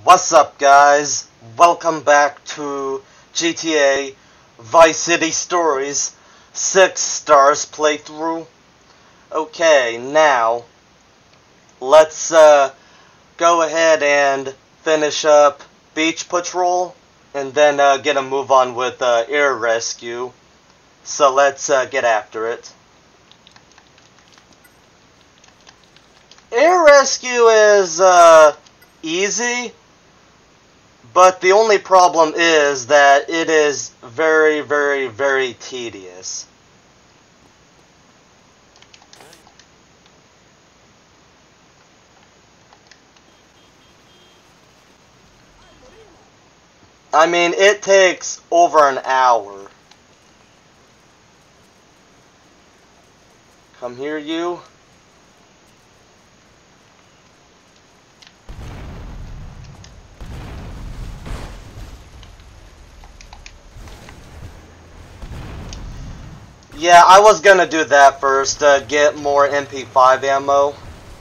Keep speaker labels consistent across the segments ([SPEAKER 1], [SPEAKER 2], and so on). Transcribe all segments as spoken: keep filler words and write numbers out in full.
[SPEAKER 1] What's up, guys? Welcome back to G T A Vice City Stories six Stars playthrough. Okay, now let's uh, go ahead and finish up Beach Patrol and then uh, get a move on with uh, Air Rescue. So let's uh, get after it. Air Rescue is uh, easy. But the only problem is that it is very, very, very tedious. I mean, it takes over an hour. Come here, you. Yeah, I was gonna do that first, uh, get more M P five ammo.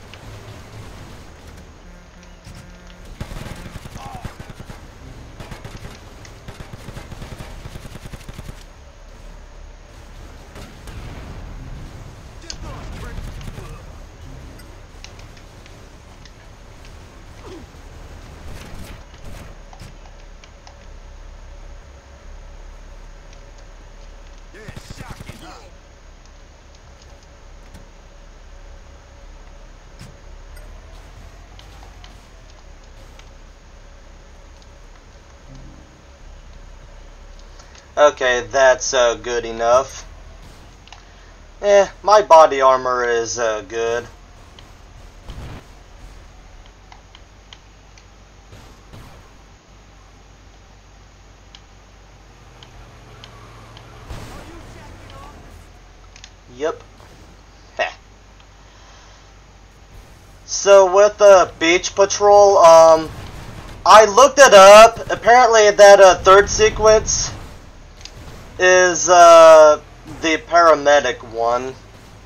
[SPEAKER 1] Okay, that's uh, good enough. Eh, my body armor is uh, good. Yep. Heh. So with the uh, Beach Patrol, um, I looked it up. Apparently that uh, third sequence is uh, the paramedic one.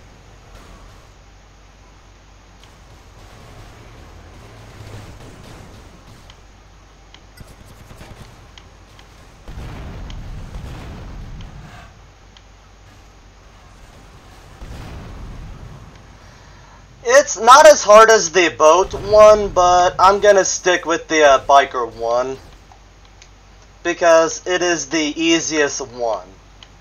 [SPEAKER 1] It's not as hard as the boat one, but I'm gonna stick with the uh, biker one because it is the easiest one.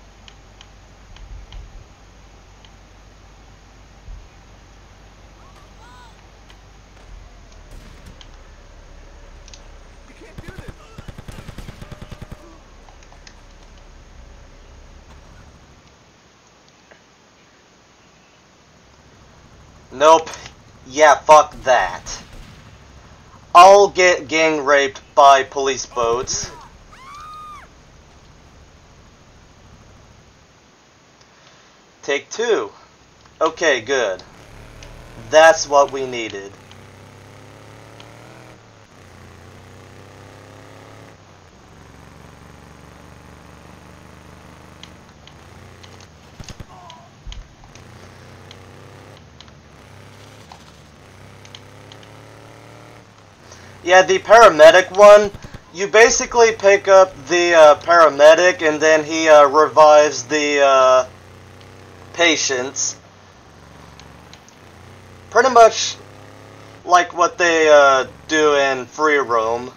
[SPEAKER 1] Nope. Yeah, fuck that. I'll get gang raped by police boats. Take two. Okay, good. That's what we needed. Yeah, the paramedic one, you basically pick up the uh, paramedic and then he uh, revives the uh, patients. Pretty much like what they uh, do in Free Roam.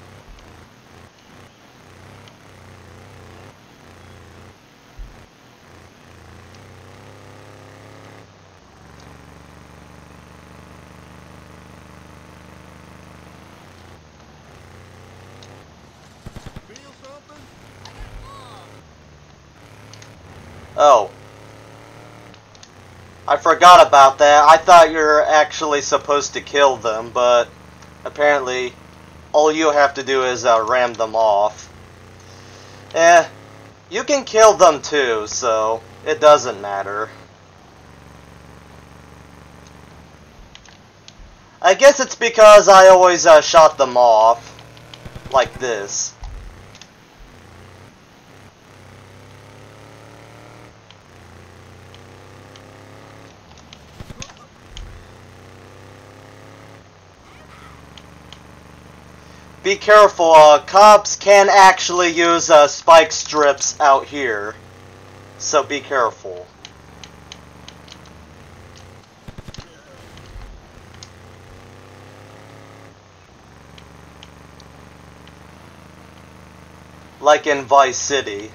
[SPEAKER 1] Oh. I forgot about that. I thought you were actually supposed to kill them, but apparently all you have to do is uh, ram them off. Eh, you can kill them too, so it doesn't matter. I guess it's because I always uh, shot them off like this. be careful, uh, cops can actually use uh, spike strips out here, so be careful. Like in Vice City.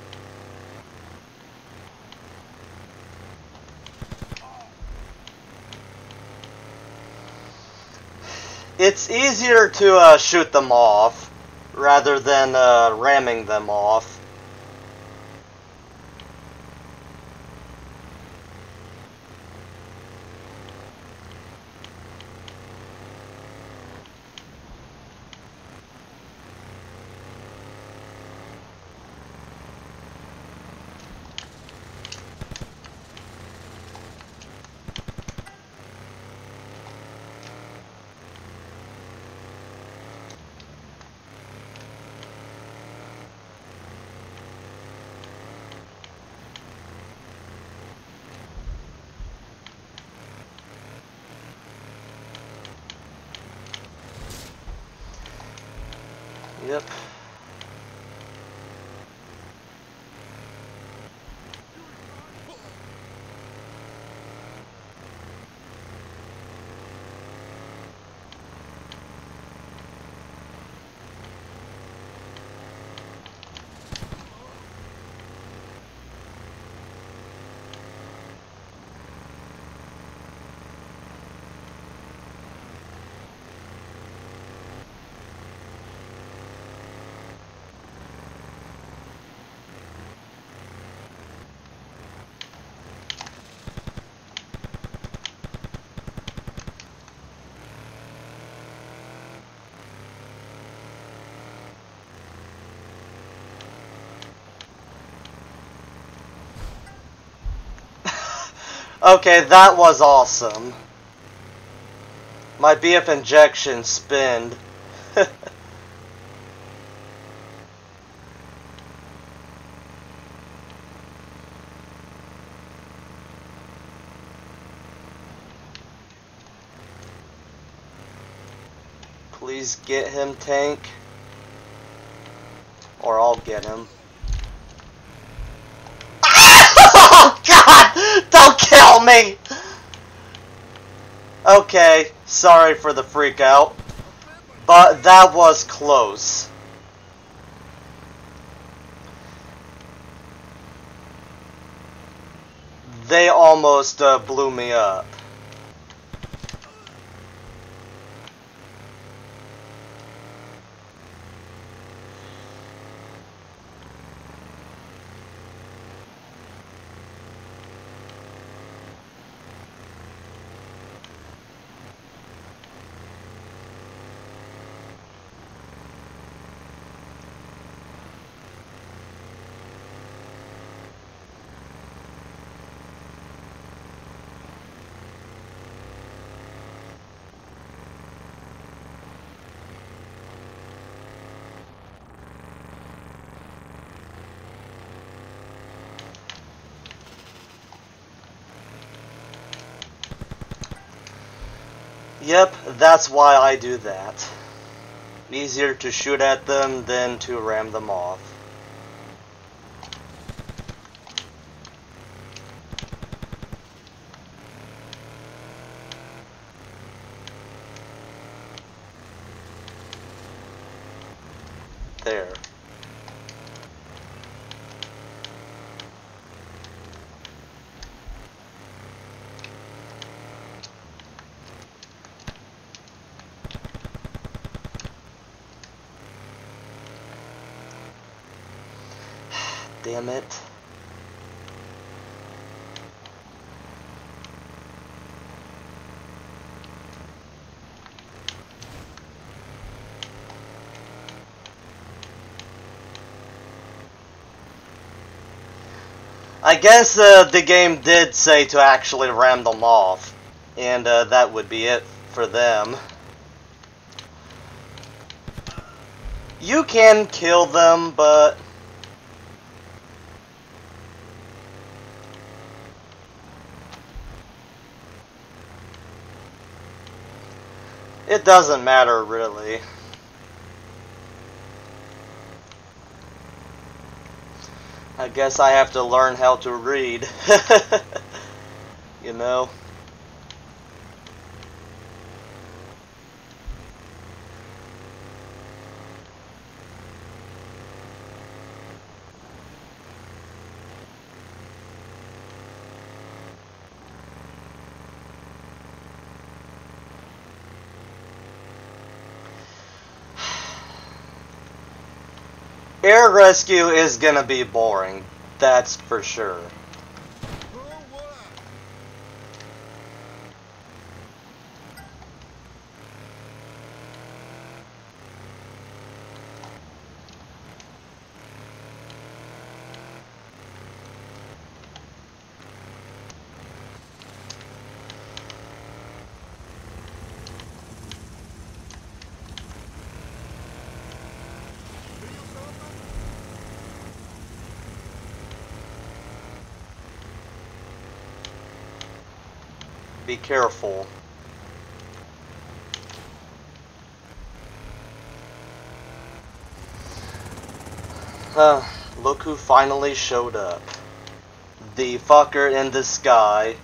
[SPEAKER 1] It's easier to uh, shoot them off rather than uh, ramming them off. Yep. Okay, that was awesome. My B F injection spinned. Please get him, tank. Or I'll get him. Oh God! Don't kill me! Okay, sorry for the freak out. But that was close. They almost uh, blew me up. Yep, that's why I do that. Easier to shoot at them than to ram them off. There. Damn it. I guess uh, the game did say to actually ram them off, and uh, that would be it for them. You can kill them, but it doesn't matter really. I guess I have to learn how to read. You know? Air rescue is gonna be boring, that's for sure. Be careful. Huh, look who finally showed up. The fucker in the sky.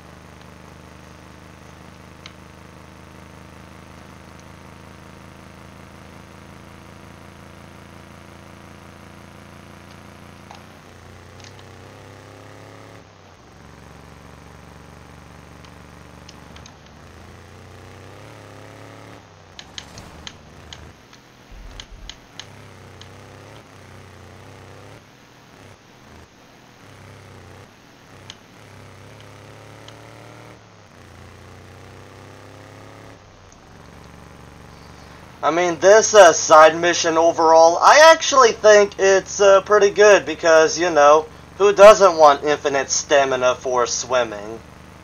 [SPEAKER 1] I mean, this uh, side mission overall, I actually think it's uh, pretty good because, you know, who doesn't want infinite stamina for swimming?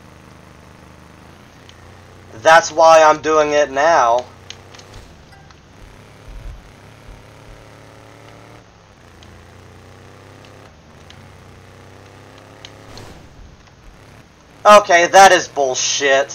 [SPEAKER 1] That's why I'm doing it now. Okay, that is bullshit.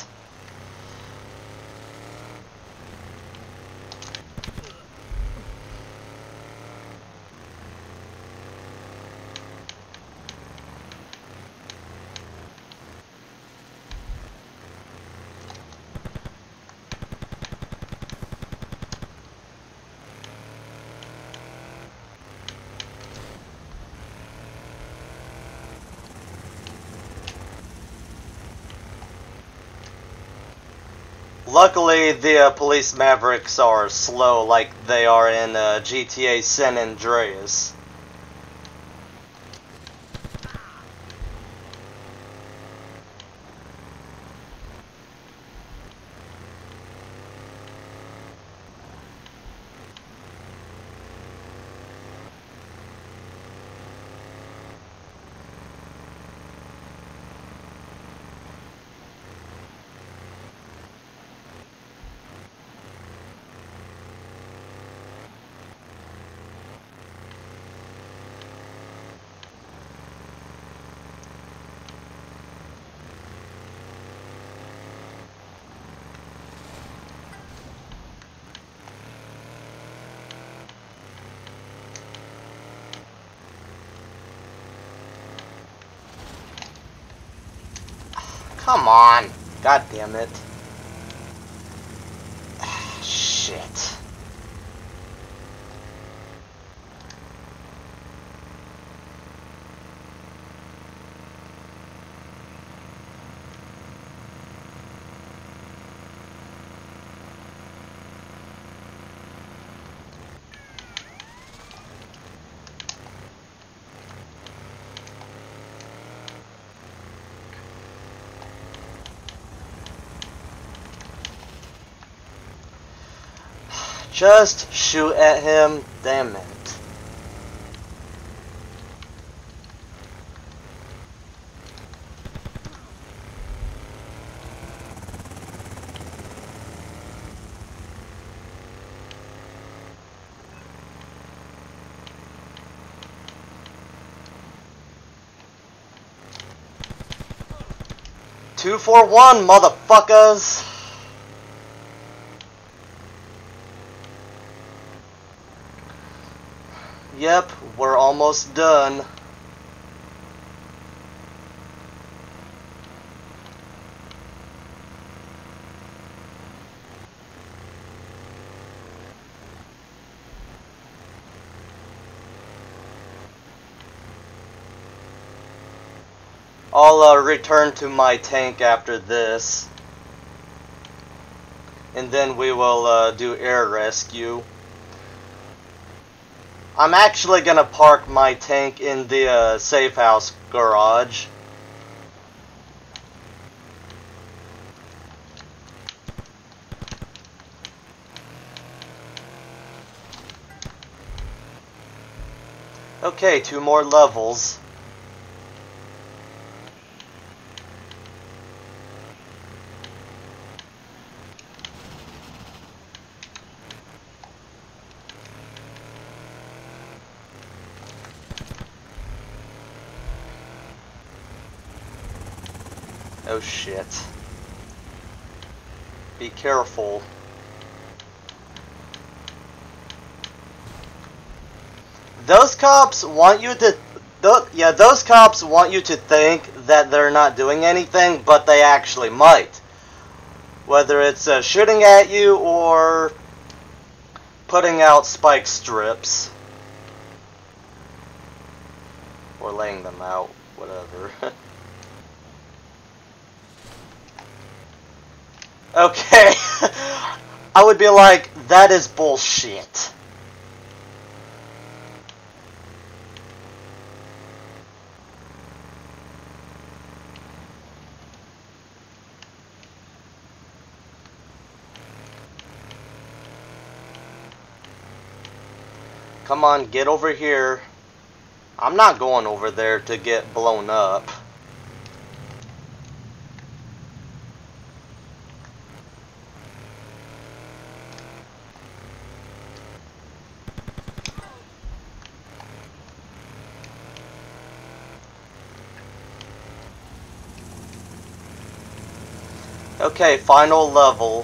[SPEAKER 1] Luckily, the uh, police Mavericks are slow like they are in uh, G T A San Andreas. Come on. God damn it. Shit. Just shoot at him, damn it. Two for one, motherfuckers! Yep, we're almost done. I'll uh, return to my tank after this. And then we will uh, do air rescue. I'm actually gonna park my tank in the uh, safe house garage. Okay, two more levels. Oh shit. Be careful. Those cops want you to... Th yeah, those cops want you to think that they're not doing anything, but they actually might. Whether it's uh, shooting at you or putting out spike strips. Or laying them out, whatever. Okay. I would be like, that is bullshit. Come on, get over here. I'm not going over there to get blown up. Okay, final level.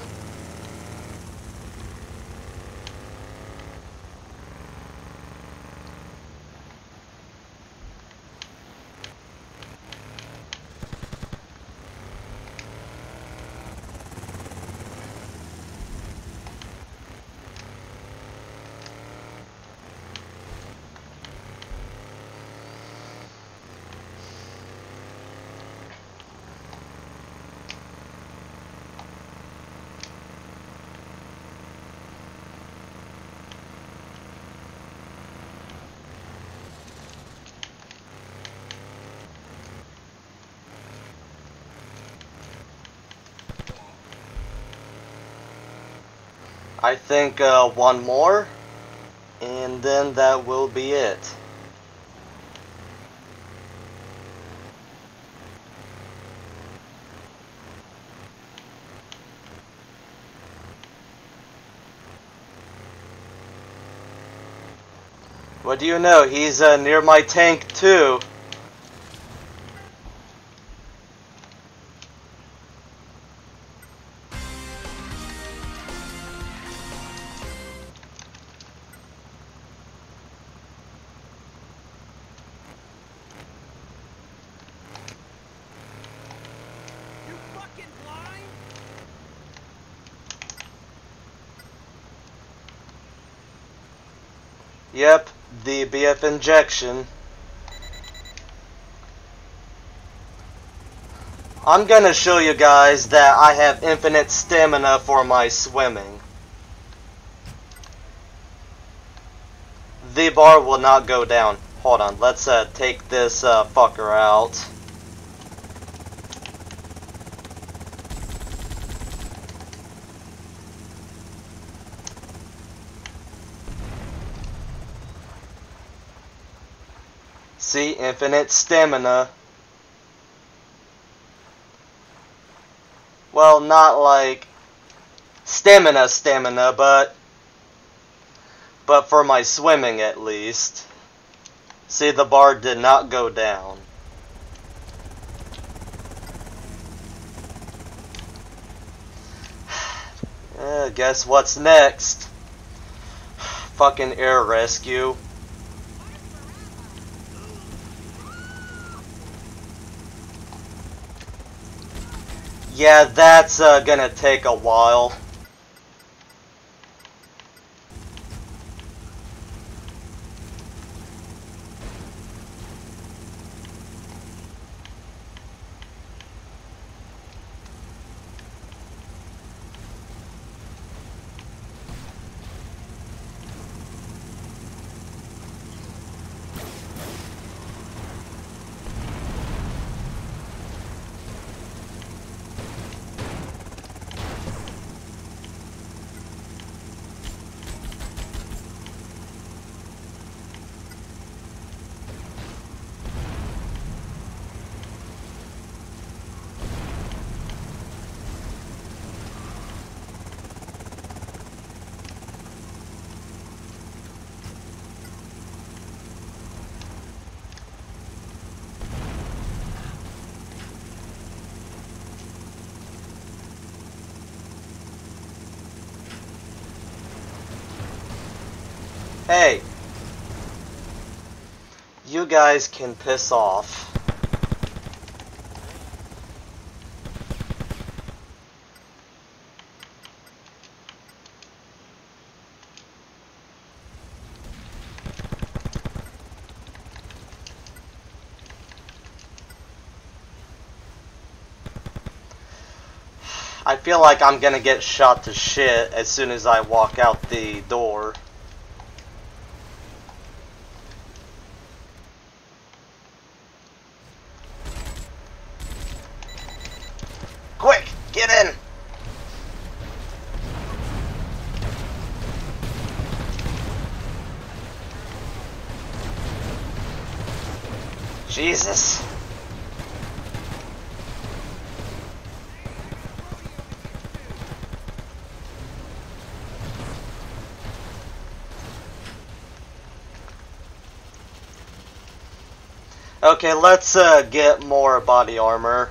[SPEAKER 1] I think uh, one more, and then that will be it. What do you know? He's uh, near my tank too. Yep, the B F injection. I'm gonna show you guys that I have infinite stamina for my swimming. The bar will not go down. Hold on, let's uh, take this uh, fucker out. See, infinite stamina. Well, not like stamina stamina, but but for my swimming at least. See, the bar did not go down. uh, guess what's next? Fucking air rescue. Yeah, that's uh, gonna take a while. Hey, you guys can piss off. I feel like I'm gonna get shot to shit as soon as I walk out the door. Quick, get in! Jesus. Okay, let's uh, get more body armor.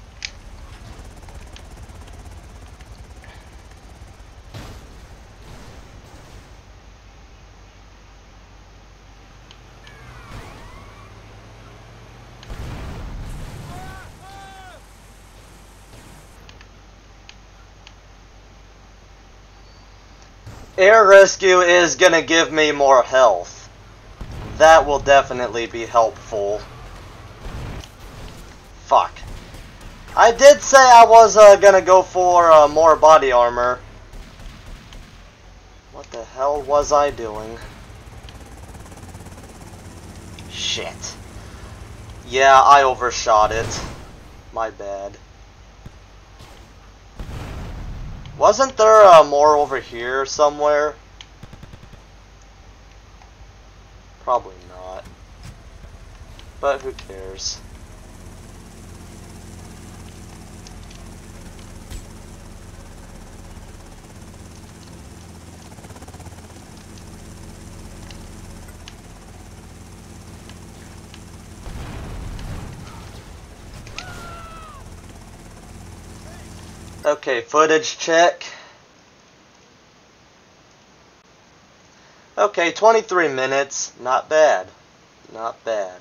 [SPEAKER 1] Air rescue is gonna give me more health. That will definitely be helpful. Fuck. I did say I was uh, gonna go for uh, more body armor. What the hell was I doing? Shit. Yeah, I overshot it. My bad. Wasn't there uh, more over here somewhere? Probably not. But who cares? Okay, footage check. Okay, twenty-three minutes. Not bad. Not bad.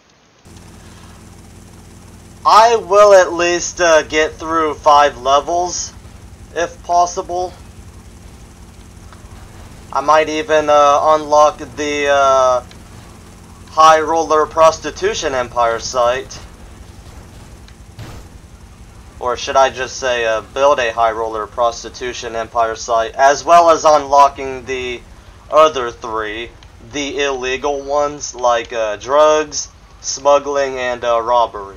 [SPEAKER 1] I will at least uh, get through five levels, if possible. I might even uh, unlock the uh, High Roller Prostitution Empire site. Or should I just say uh, build a High Roller Prostitution Empire site, as well as unlocking the other three, the illegal ones like uh, drugs, smuggling, and uh, robbery.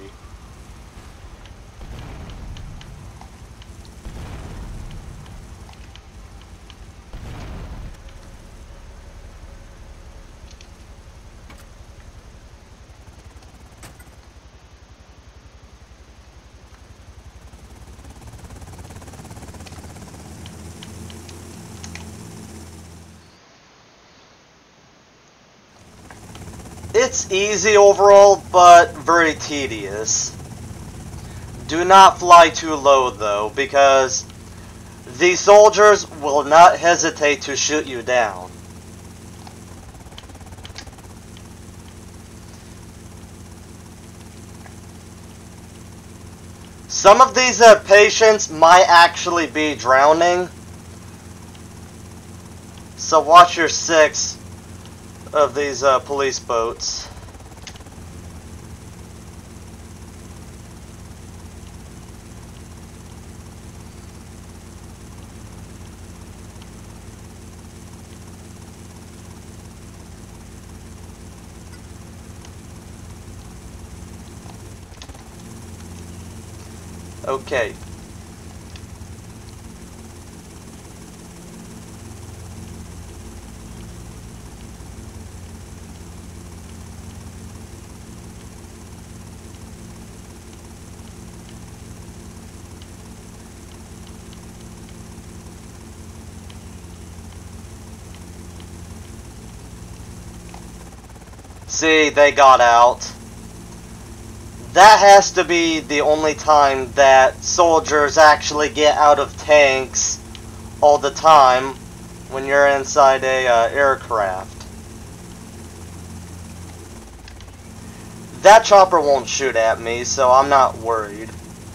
[SPEAKER 1] It's easy overall, but very tedious. Do not fly too low though, because the soldiers will not hesitate to shoot you down. Some of these uh, patients might actually be drowning, so watch your six of these uh, police boats. Okay. See, they got out. That has to be the only time that soldiers actually get out of tanks all the time when you're inside a uh, aircraft. that chopper won't shoot at me, so I'm not worried.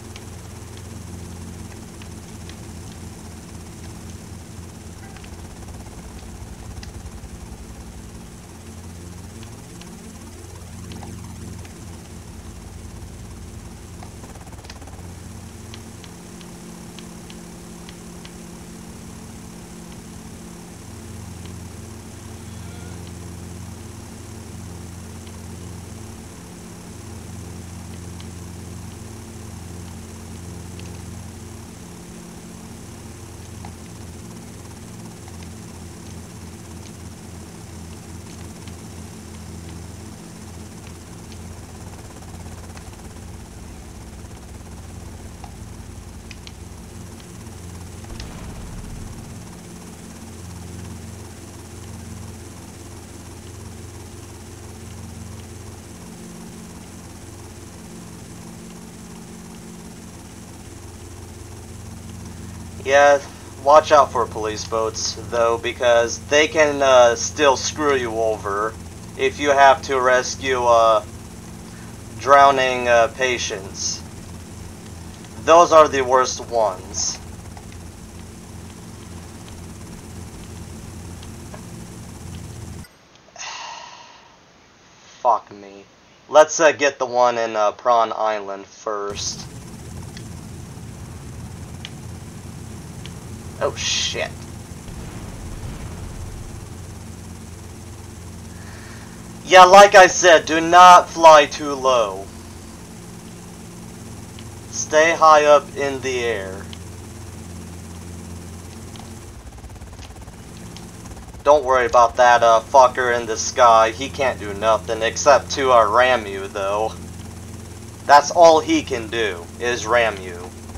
[SPEAKER 1] Yeah, watch out for police boats, though, because they can uh, still screw you over if you have to rescue uh, drowning uh, patients. Those are the worst ones. Fuck me. Let's uh, get the one in uh, Prawn Island first. Oh shit. Yeah, like I said, do not fly too low. Stay high up in the air. Don't worry about that uh, fucker in the sky. He can't do nothing except to uh, ram you, though. That's all he can do, is ram you.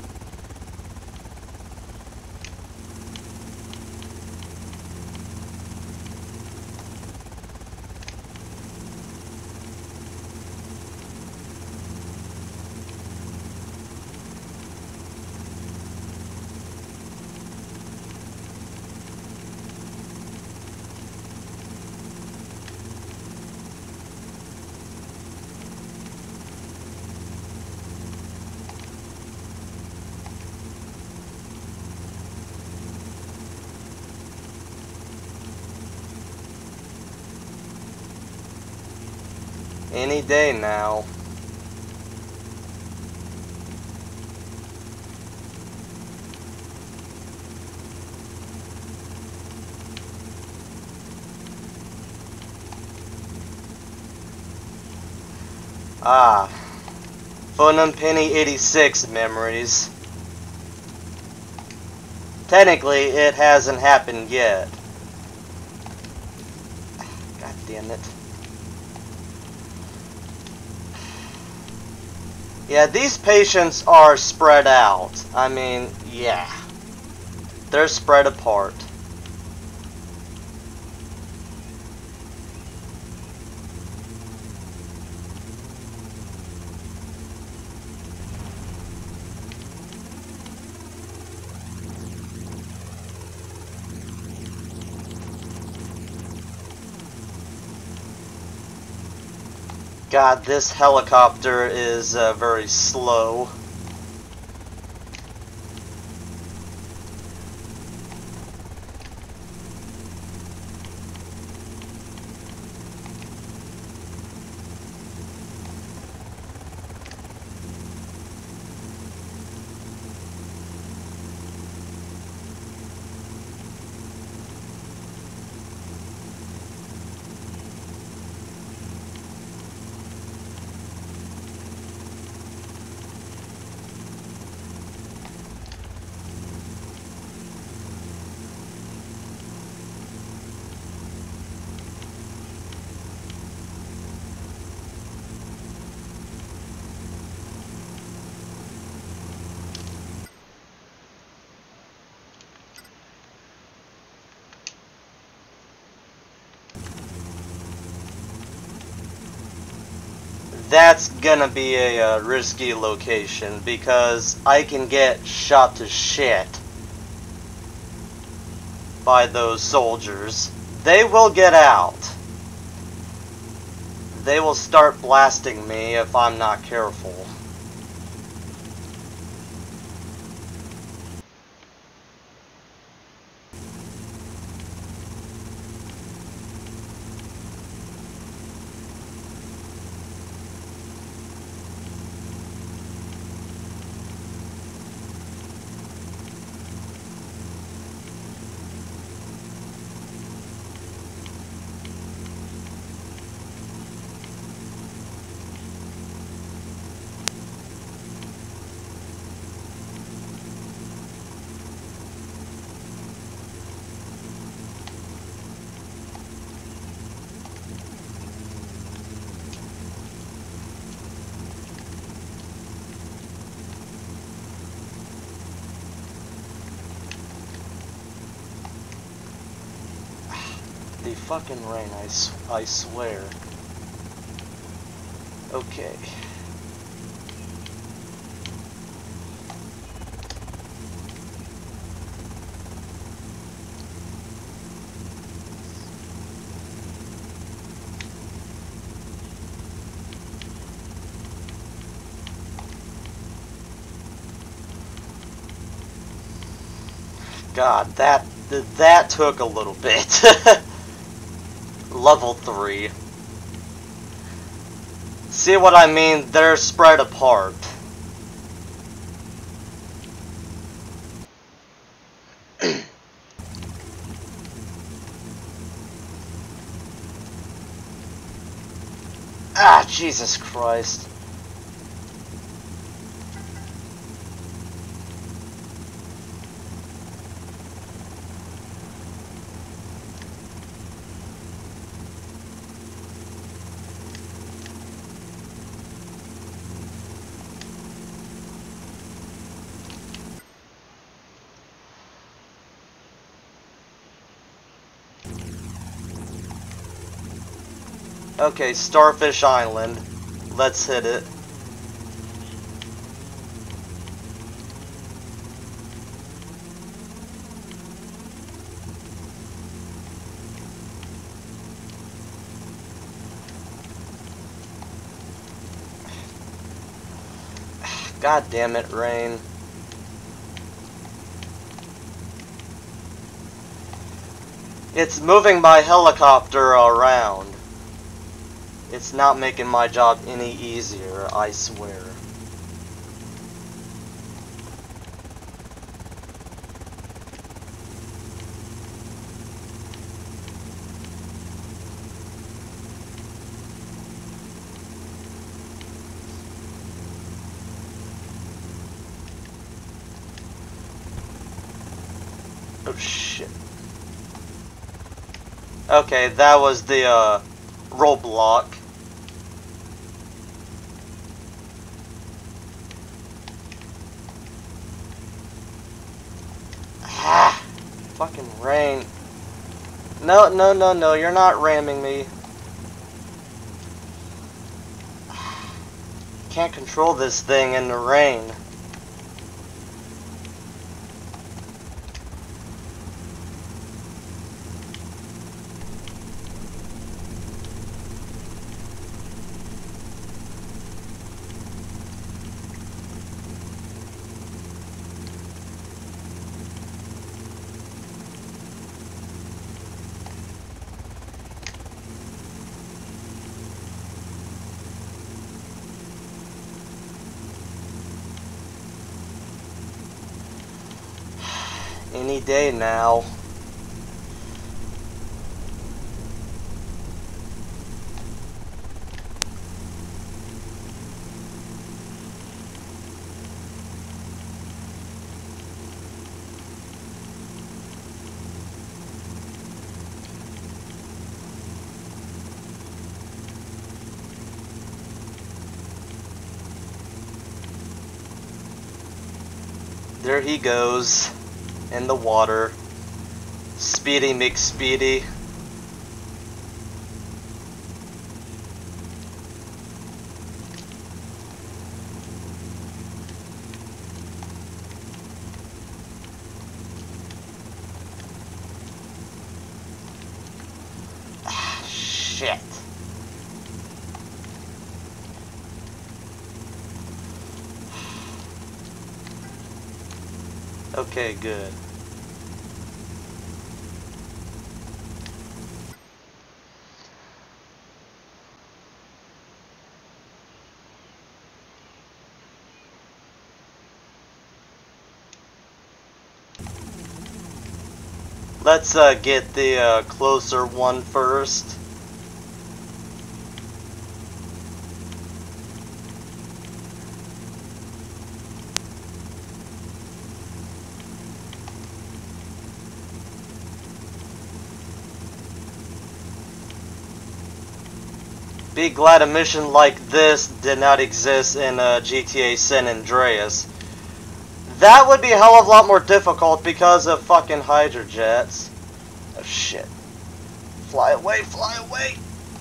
[SPEAKER 1] Any day now. Ah, Phnom Penny eighty-six memories. Technically, it hasn't happened yet. God damn it. Yeah, these patients are spread out. I mean, yeah. They're spread apart. God, this helicopter is uh, very slow. That's gonna be a uh, risky location because I can get shot to shit by those soldiers. They will get out. they will start blasting me if I'm not careful. The fucking rain, I, sw I swear. Okay. God, that that took a little bit. Level three. See what I mean? They're spread apart. Ah, Jesus Christ. Okay, Starfish Island. Let's hit it. God damn it, rain. It's moving my helicopter around. It's not making my job any easier, I swear. Oh shit. Okay, that was the uh, roadblock. Ah, fucking rain. No, no, no, no, you're not ramming me. Can't control this thing in the rain. Any day now. There he goes. In the water. Speedy McSpeedy. Ah, shit. Okay, good. Let's uh, get the uh, closer one first. Be glad a mission like this did not exist in uh, G T A San Andreas. That would be a hell of a lot more difficult because of fucking Hydra jets. Oh shit. Fly away, fly away!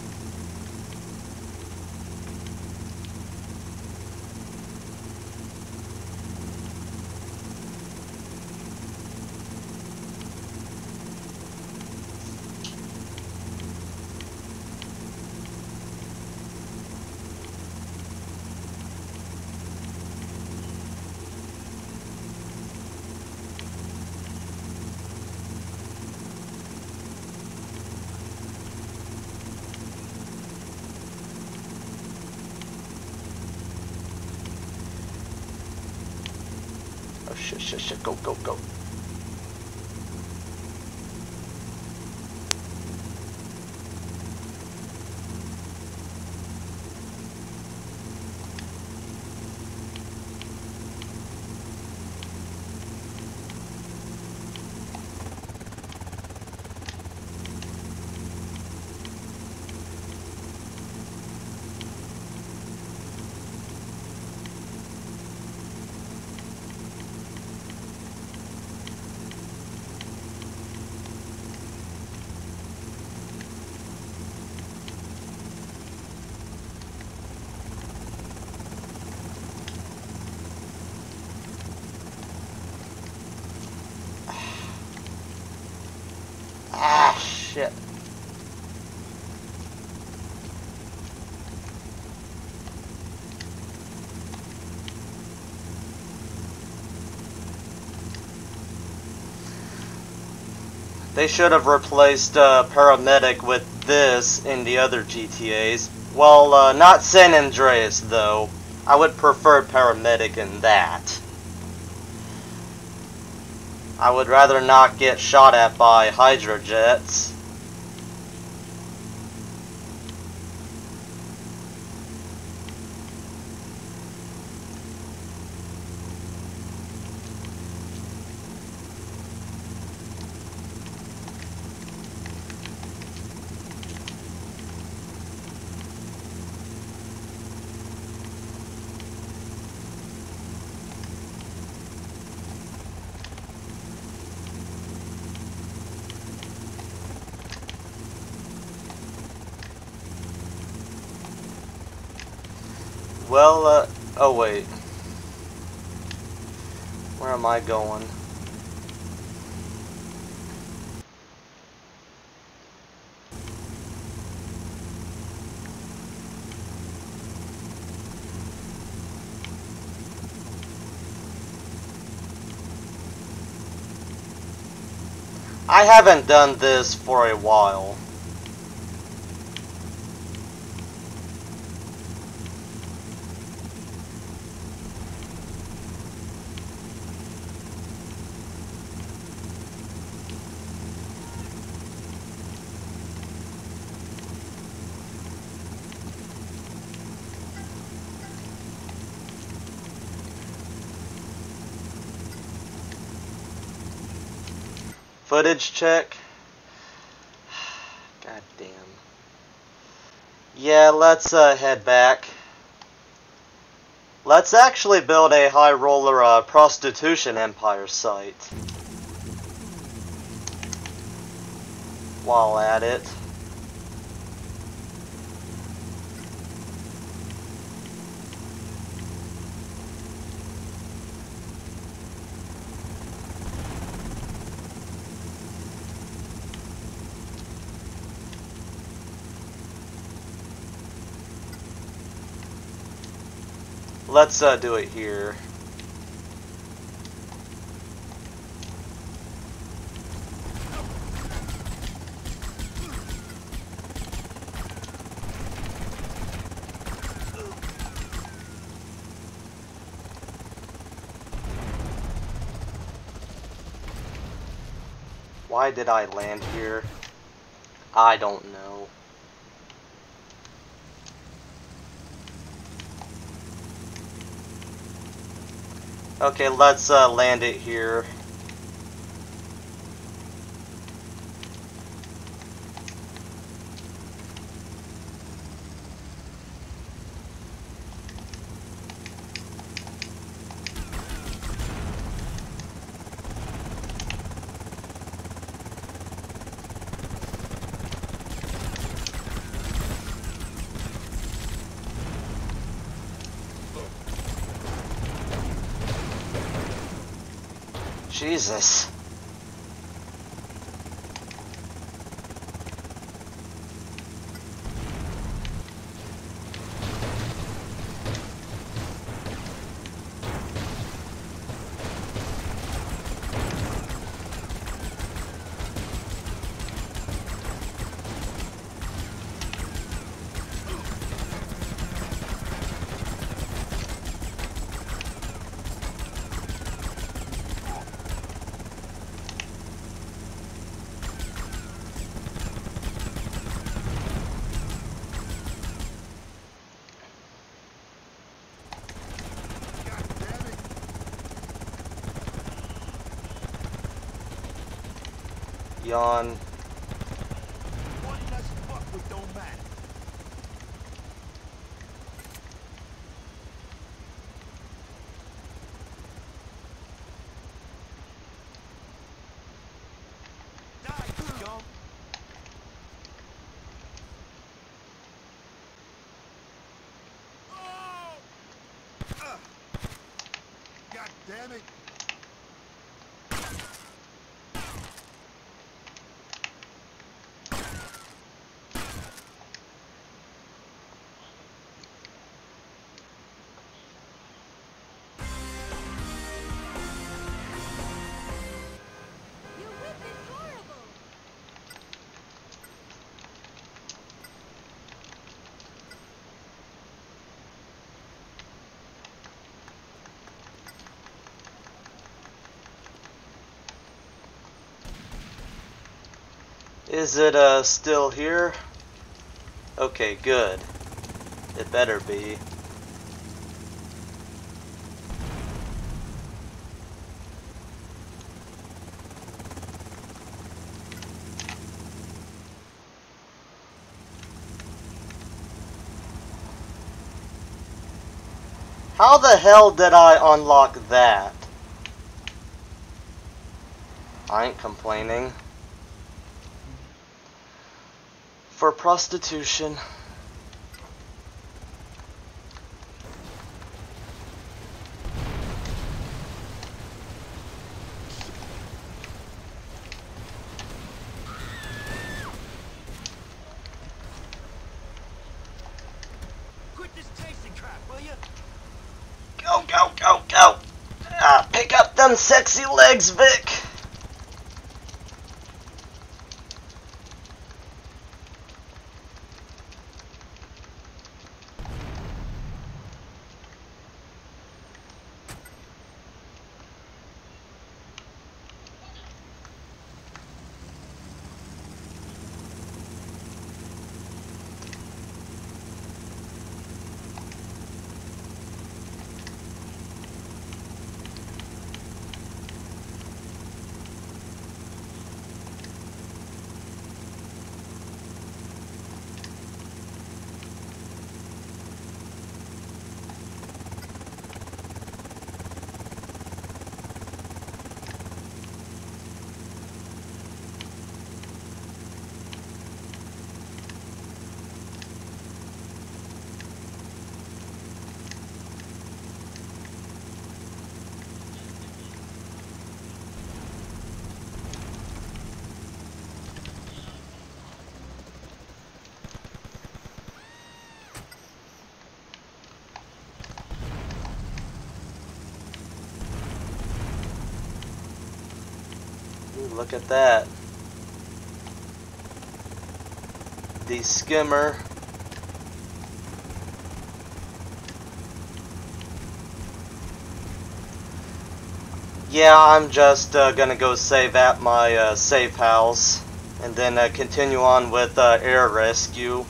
[SPEAKER 1] Oh shit, shit, shit, go, go, go. Ah, shit. They should have replaced uh, Paramedic with this in the other G T As. Well, uh, not San Andreas, though. I would prefer Paramedic in that. I would rather not get shot at by Hydra jets. Well, uh, oh wait. Where am I going? I haven't done this for a while. Footage check. God damn. Yeah, let's uh, head back. Let's actually build a high roller uh, prostitution empire site. While at it. Let's uh, do it here. Why did I land here? I don't know. Okay, let's uh, land it here. Jesus. Yawn.
[SPEAKER 2] What does fuck with don't matter. Die, scum. Oh! Uh. God damn it.
[SPEAKER 1] Is it uh still here? Okay, good. It better be. How the hell did I unlock that? I ain't complaining. For prostitution.
[SPEAKER 2] Quit this chasing crap, will you?
[SPEAKER 1] Go, go, go, go! Ah, pick up them sexy legs, Vic! Ooh, look at that. The skimmer. yeah, I'm just uh, gonna go save at my uh, safe house, and then uh, continue on with uh, air rescue.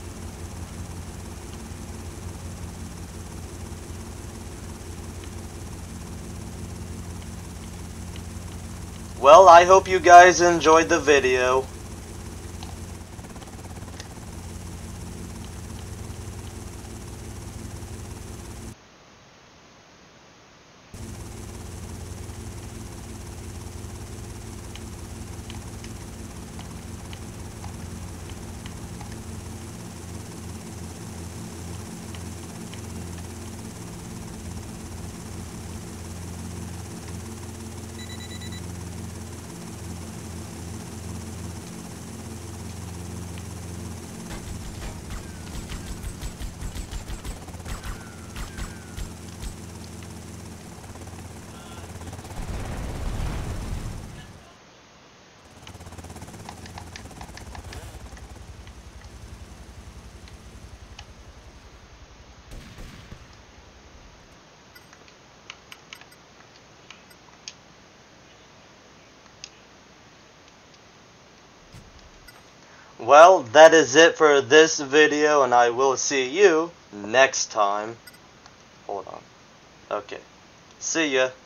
[SPEAKER 1] Well, I hope you guys enjoyed the video. Well, that is it for this video, and I will see you next time. Hold on. Okay. See ya.